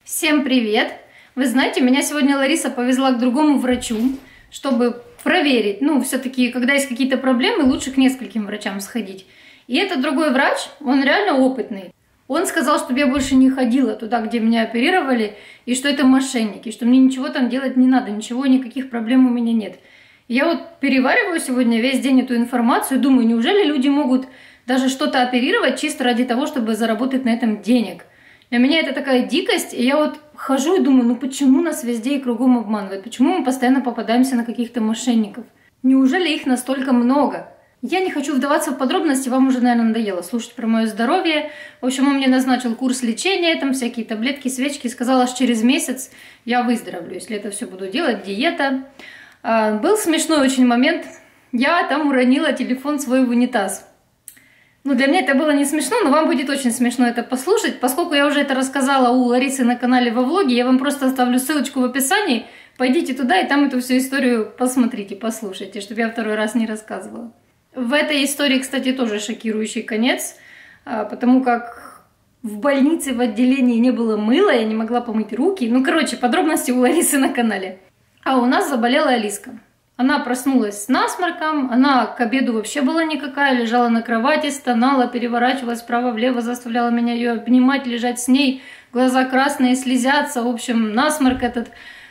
Всем привет! Вы знаете, меня сегодня Лариса повезла к другому врачу, чтобы проверить. Ну, все-таки, когда есть какие-то проблемы, лучше к нескольким врачам сходить. И этот другой врач, он реально опытный. Он сказал, чтобы я больше не ходила туда, где меня оперировали, и что это мошенники, что мне ничего там делать не надо, никаких проблем у меня нет. И я вот перевариваю сегодня весь день эту информацию, думаю, неужели люди могут даже что-то оперировать чисто ради того, чтобы заработать на этом денег? Для меня это такая дикость, и я вот хожу и думаю, ну почему нас везде и кругом обманывают? Почему мы постоянно попадаемся на каких-то мошенников? Неужели их настолько много? Я не хочу вдаваться в подробности, вам уже, наверное, надоело слушать про мое здоровье. В общем, он мне назначил курс лечения, там всякие таблетки, свечки, сказал, аж через месяц я выздоровлю, если это все буду делать, диета. Был смешной очень момент, я там уронила телефон свой в унитаз. Ну, для меня это было не смешно, но вам будет очень смешно это послушать. Поскольку я уже это рассказала у Ларисы на канале во влоге, я вам просто оставлю ссылочку в описании. Пойдите туда и там эту всю историю посмотрите, послушайте, чтобы я второй раз не рассказывала. В этой истории, кстати, тоже шокирующий конец, потому как в больнице в отделении не было мыла, я не могла помыть руки. Ну, короче, подробности у Ларисы на канале. А у нас заболела Алиска. Она проснулась с насморком, она к обеду вообще была никакая, лежала на кровати, стонала, переворачивалась вправо-влево, заставляла меня ее обнимать, лежать с ней, глаза красные, слезятся, в общем, насморк этот.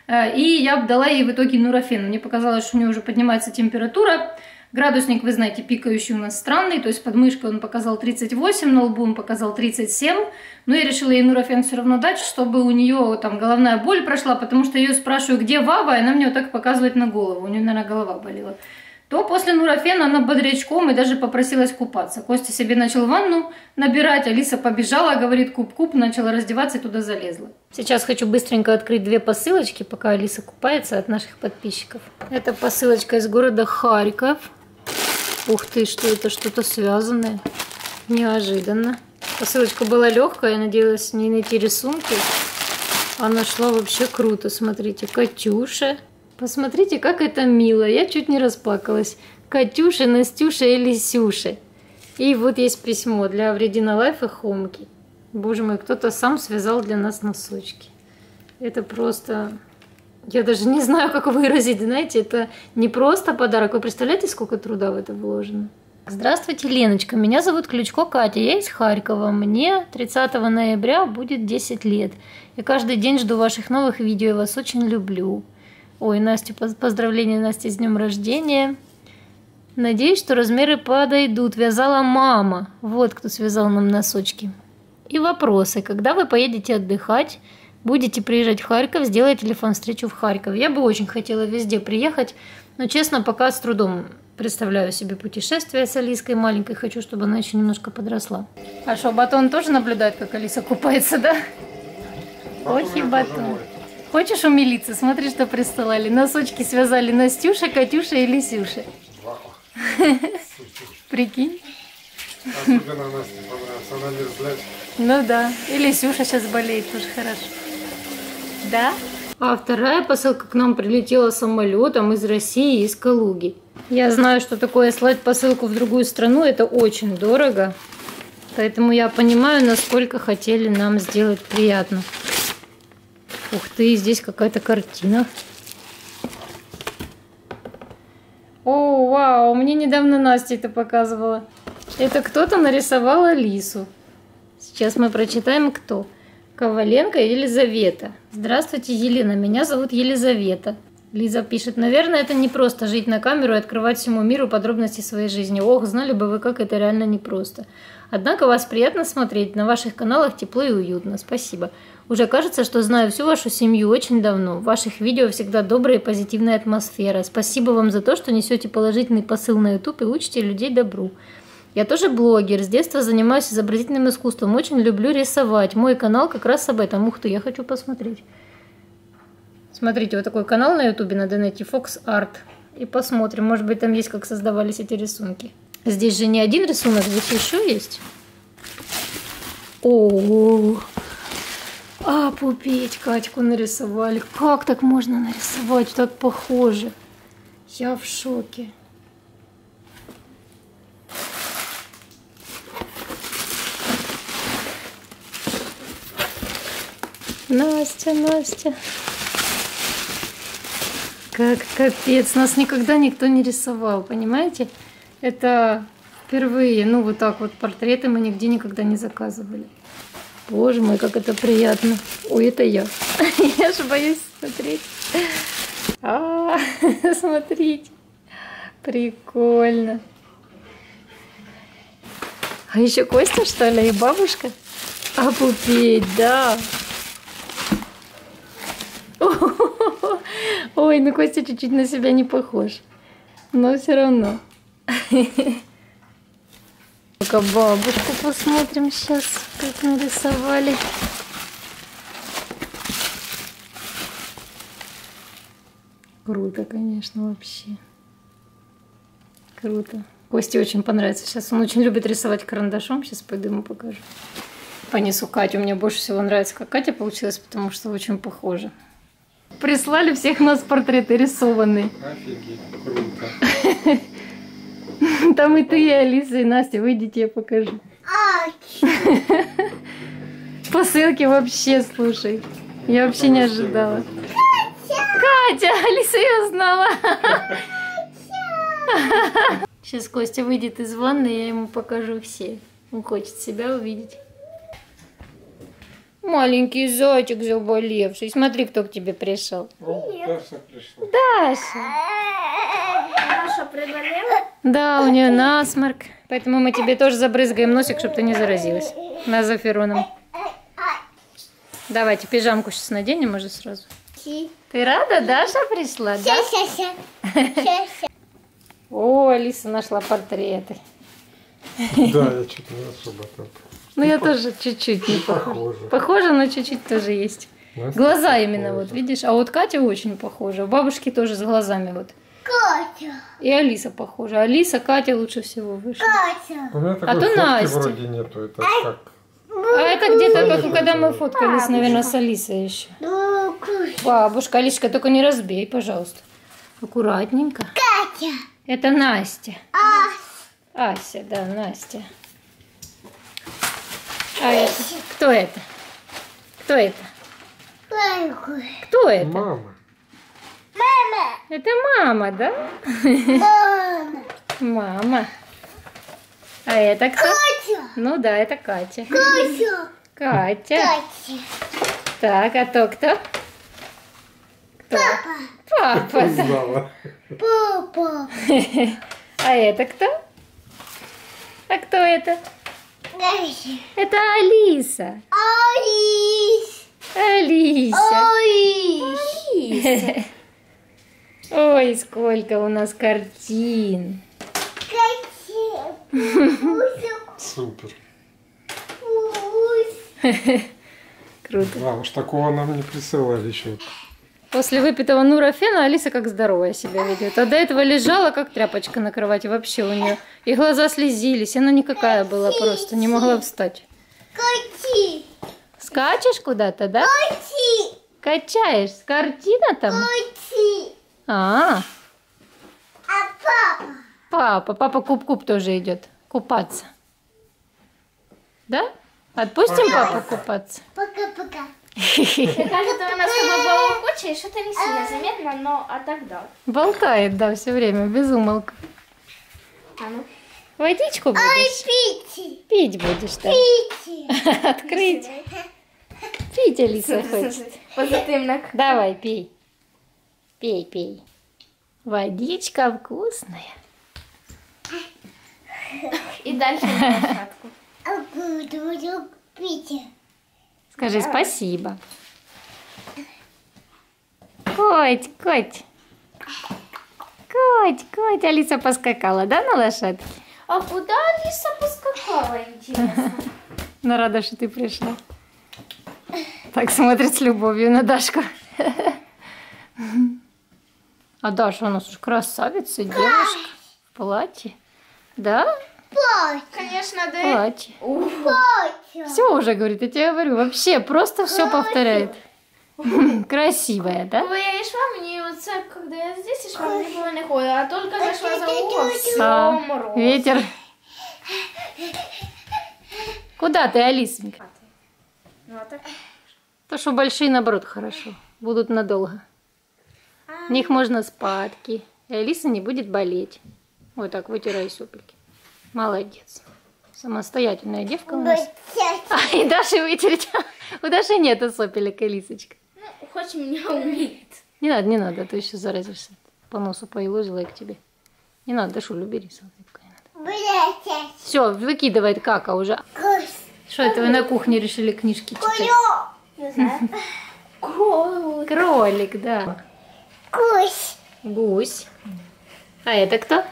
И я дала ей в итоге нурофен. Мне показалось, что у нее уже поднимается температура. Градусник, вы знаете, пикающий у нас странный, то есть под мышкой он показал 38, на лбу он показал 37. Но я решила ей нурофен все равно дать, чтобы у нее там головная боль прошла, потому что я ее спрашиваю, где Вава, и она мне вот так показывает на голову, у нее, наверное, голова болела. То после нурофена она бодрячком и даже попросилась купаться. Костя себе начал ванну набирать, Алиса побежала, говорит, куп-куп, начала раздеваться и туда залезла. Сейчас хочу быстренько открыть две посылочки, пока Алиса купается, от наших подписчиков. Это посылочка из города Харьков. Ух ты, что это, что-то связанное. Неожиданно. Посылочка была легкая, я надеялась с ней найти рисунки. А нашла вообще круто. Смотрите, Катюша. Посмотрите, как это мило. Я чуть не расплакалась. Катюша, Настюша и Лисюша. И вот есть письмо для Вредина Лайф и Хомки. Боже мой, кто-то сам связал для нас носочки. Это просто... Я даже не знаю, как выразить, знаете, это не просто подарок. Вы представляете, сколько труда в это вложено? Здравствуйте, Леночка, меня зовут Ключко Катя, я из Харькова. Мне 30 ноября будет 10 лет. Я каждый день жду ваших новых видео, я вас очень люблю. Ой, Настя, поздравления, Настя, с днем рождения. Надеюсь, что размеры подойдут. Вязала мама. Вот кто связал нам носочки. И вопросы. Когда вы поедете отдыхать? Будете приезжать в Харьков, сделай телефон-встречу в Харькове. Я бы очень хотела везде приехать, но, честно, пока с трудом представляю себе путешествие с Алиской маленькой. Хочу, чтобы она еще немножко подросла. А что, Батон тоже наблюдает, как Алиса купается, да? Ох и Батон. Хочешь умилиться? Смотри, что присылали. Носочки связали Настюша, Катюша и Лисюша. Прикинь? Особенно Насте понравилась, она мерзлячка. Ну да, и Лисюша сейчас болеет, тоже хорошо. Да? А вторая посылка к нам прилетела самолетом из России, из Калуги. Я знаю, что такое слать посылку в другую страну, это очень дорого. Поэтому я понимаю, насколько хотели нам сделать приятно. Ух ты, здесь какая-то картина. О, вау, мне недавно Настя это показывала. Это кто-то нарисовал Алису. Сейчас мы прочитаем, кто. Коваленко Елизавета. Здравствуйте, Елена. Меня зовут Елизавета. Лиза пишет. Наверное, это не просто жить на камеру и открывать всему миру подробности своей жизни. Ох, знали бы вы, как это реально непросто. Однако вас приятно смотреть. На ваших каналах тепло и уютно. Спасибо. Уже кажется, что знаю всю вашу семью очень давно. В ваших видео всегда добрая и позитивная атмосфера. Спасибо вам за то, что несете положительный посыл на YouTube и учите людей добру. Я тоже блогер, с детства занимаюсь изобразительным искусством, очень люблю рисовать. Мой канал как раз об этом. Ух ты, я хочу посмотреть. Смотрите, вот такой канал на ютубе, надо найти Fox Art. И посмотрим, может быть там есть, как создавались эти рисунки. Здесь же не один рисунок, здесь еще есть. О, пупеть, Катьку нарисовали. Как так можно нарисовать? Так похоже. Я в шоке. Настя, Настя. Как капец. Нас никогда никто не рисовал, понимаете? Это впервые. Ну, вот так вот портреты мы нигде никогда не заказывали. Боже мой, как это приятно. Ой, это я. Я же боюсь смотреть. Смотрите. Прикольно. А еще Костя, что ли, и бабушка? Обупеть, да. Ой, ну Костя чуть-чуть на себя не похож. Но все равно. Ну-ка бабушку посмотрим сейчас, как нарисовали. Круто, конечно, вообще. Круто. Косте очень понравится. Сейчас он очень любит рисовать карандашом. Сейчас пойду ему покажу. Понесу Катю. Мне больше всего нравится, как Катя получилась, потому что очень похожа. Прислали всех нас портреты рисованные. Офигеть, круто. Там и ты, и Алиса, и Настя. Выйдите, я покажу. Посылки вообще, слушай. Я вообще не ожидала. Катя! Алиса ее знала. Сейчас Костя выйдет из ванны, я ему покажу все. Он хочет себя увидеть. Маленький зайчик заболевший. Смотри, кто к тебе пришел. Даша пришла. Даша. Даша приболела? Да, у нее насморк. Поэтому мы тебе тоже забрызгаем носик, чтобы ты не заразилась. Назофероном. Давайте пижамку сейчас наденем уже сразу. Ты рада? Даша пришла, да? О, Алиса нашла портреты. Да, я что-то не особо так. Ну, я тоже чуть-чуть не похожа. Похоже. Похожа, но чуть-чуть тоже есть. Настя Глаза именно, похожа. вот, видишь? А вот Катя очень похожа. У бабушки тоже с глазами вот. Катя! И Алиса похожа. Алиса, Катя лучше всего вышла. Катя! У меня А такой то фотки Настя. вроде нету. Это как? А это где-то, как когда мы фоткались, наверное, с Алисой еще. Ну, Бабушка, Алисочка, только не разбей, пожалуйста. Аккуратненько. Катя! Это Настя. А, Ася, да, Настя. А это? Кто это? Кто это? Лайку. Кто это? Мама. Мама! Это мама, да? Мама! Мама. А это кто? Катя! Ну да, это Катя. Катя! Катя. Катя! Так, а то кто? Кто? Папа. Да. Узнала. Папа! А это кто? А кто это? Катя! Это Алиса. Алис! Алиса. Алис! Ой, сколько у нас картин. Катя! Супер. Круто. Да, уж такого нам не присылали еще. После выпитого нурофена Алиса как здоровая себя ведет. А до этого лежала как тряпочка на кровати. Вообще у нее и глаза слезились. Она никакая была просто. Не могла встать. Кати! Скачешь куда-то, да? Кати! Качаешь. Картина там? Кати! А, А папа? папа куп-куп тоже идет купаться. Да? Отпустим папу купаться? Пока-пока. Кажется, у нас с тобой было куча, и что-то не сильно заметно, но а тогда. Болтает, да, все время, без умолка. А ну. Водичку Ой, будешь? Пити! Пить будешь, да? Пити! Открыть. Пить Алиса хочет. Позитивно. Давай, пей. Пей, пей. Водичка вкусная. И дальше на площадку. А буду пить. Скажи спасибо. Коть, коть. Коть. Алиса поскакала, да, на лошадке? А куда Алиса поскакала, интересно? Ну, рада, что ты пришла. Так смотрит с любовью на Дашку. А Даша у нас уж красавица, девушка. В платье. Да? Пать! Конечно, да. Платье. Пать! Все уже, говорит, я тебе говорю. Вообще, просто все повторяет. Красивая, да? Бо я йшла, мені оце, коли я здесь йшла, мені було не холодно, а тільки зайшла за угол, все А, мороз. ветер. Куда ты, Алисонька? Ну, а так. То, что большие, наоборот, хорошо. Будут надолго. В них можно спадки. И Алиса не будет болеть. Вот так вытирай сопельки. Молодец. Самостоятельная девка у нас. А, и Даши вытереть. У Даши нету сопелек, Алисочка. Ну, хоть меня умеет. Не надо, а то еще заразишься. По носу поилозила и к тебе. Не надо, Дашуль, убери салфеткой. Все, выкидывай кака уже. Что это вы на кухне решили книжки читать? Не знаю. Кролик. Кролик, да. Гусь. Гусь. А это кто?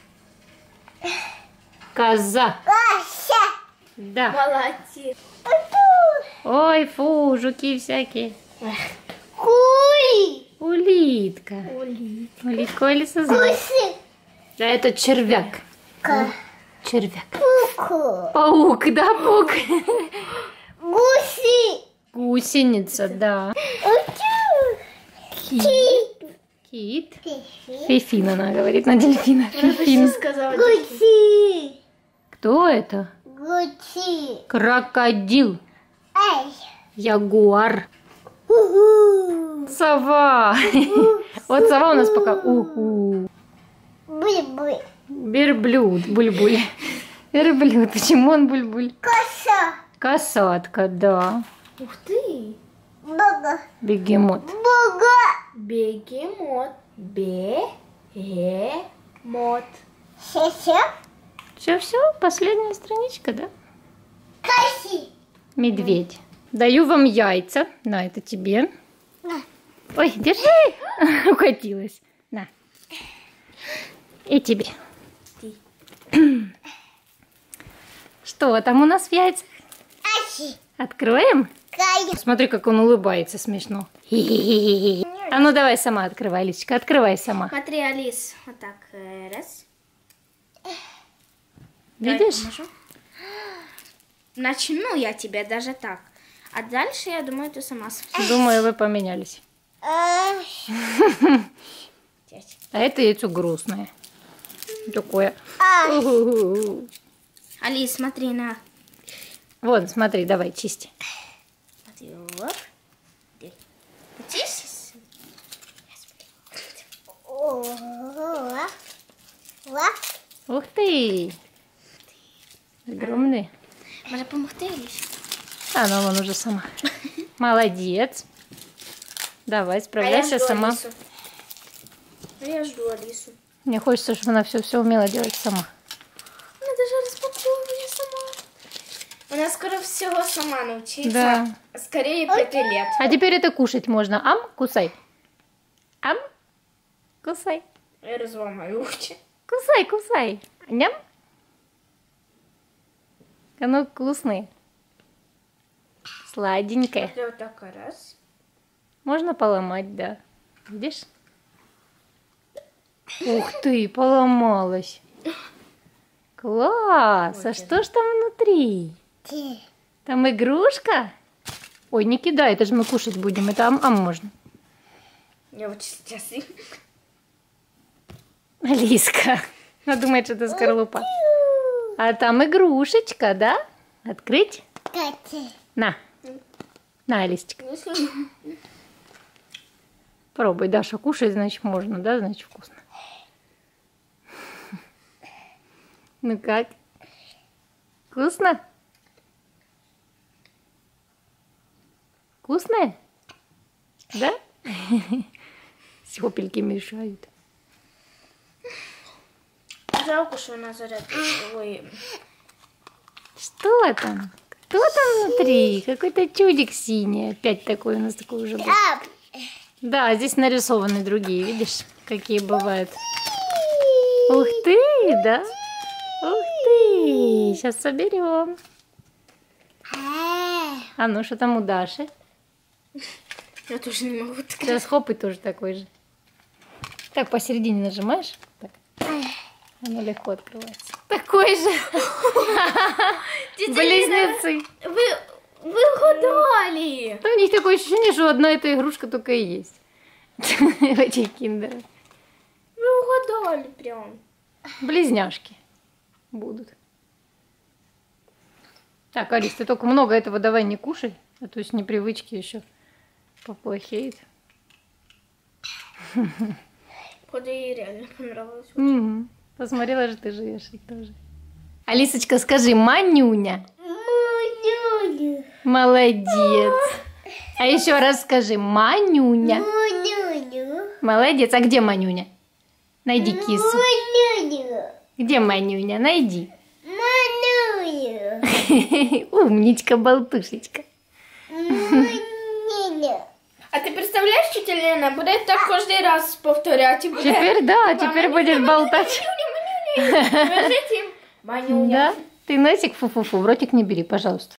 Коза. Кася. Да. Молодец. Ой, фу, жуки всякие. Кури. Улитка. Улитка. Улитку Алиса знает. Гуси. А это червяк. Червяк. Куку. Паук, да, паук? Гуси. Гусеница, да. Ки. Кит. Фифин, она говорит на дельфина. Фифин. Сказала. Гуси. Кто это? Гуси. Крокодил. Ай. Ягуар. Уху. Сова. Вот сова у нас пока. Уху. Буль-буль. Верблюд. Буль-буль. Верблюд. Почему он буль-буль? Коса. Касатка, да. Ух ты. Бога. Бегемот. Бога. Бегемот. Бегемот. Все-все. Все, последняя страничка, да? Каси. Медведь. Даю вам яйца. На, это тебе. На. Ой, держи. Укатилась. На. И тебе. Что там у нас в яйцах? Аси. Откроем? Кая. Смотри, как он улыбается смешно. А ну давай сама открывай, Лисичка, открывай сама. Смотри, Алис. Вот так. Раз. Видишь? Давай поможу. Начну я тебе даже так. А дальше, я думаю, ты сама справишься. Думаю, вы поменялись. А это яйцо грустное. Такое. Алис, смотри на. Вот, смотри, давай, чисти. Смотри, вот. Почисти. Ух ты! Огромный. Может, помогти, Алис? А, ну вон уже сама. Молодец. Давай, справляйся сама. Я жду Алису. Мне хочется, чтобы она все умела делать сама. Она даже распаковывает сама. Она скоро всего сама научится. Да. Скорее 5 лет. А теперь это кушать можно. Ам, кусай. Ам, кусай. Я разломаю уши. Кусай, кусай. Ням. Оно вкусное. Сладенькое. Вот так раз. Можно поломать, да. Видишь? Ух ты, поломалась. Класс. А что ж там внутри? Там игрушка? Ой, не кидай, это же мы кушать будем. Это ам можно. Я вот сейчас... Алиска. Она думает, что это скорлупа. А там игрушечка, да? Открыть? На. На, Алисочка. Пробуй, Даша, кушать, значит, можно, да? Значит, вкусно. Ну как? Вкусно? Вкусное? Да? Сопельки мешают. Жалко, что она заряд... Ой. Что там? Кто там внутри? Какой-то чудик синий. Опять такой у нас такой уже был. Да, здесь нарисованы другие, видишь, какие бывают. Ух ты, да? Ух ты! Сейчас соберем. А ну, что там у Даши? Я тоже не могу так. Сейчас хоп, и тоже такой же. Так, посередине нажимаешь. Так. Оно легко открывается. Такой же. Близнецы. Вы угадали. Да, у них такое ощущение, что одна эта игрушка только и есть. В этих киндерах. Вы угадали прям. Близняшки будут. Так, Алис, ты только много этого давай не кушай. А то с непривычки еще поплохеет. Походу, ей реально понравилось. Посмотрела же, ты живешь и тоже. Алисочка, скажи, манюня. Манюня. Молодец. А еще раз скажи, манюня. Манюня. Молодец. А где манюня? Найди кису. Манюня. Где манюня? Найди. Манюня. Умничка, болтушечка. Манюня. А ты представляешь, тетя Лена, будет так каждый раз повторять. И будет... Теперь да, теперь будешь болтать. Манюня. Да? Ты носик фу-фу-фу, в ротик не бери, пожалуйста.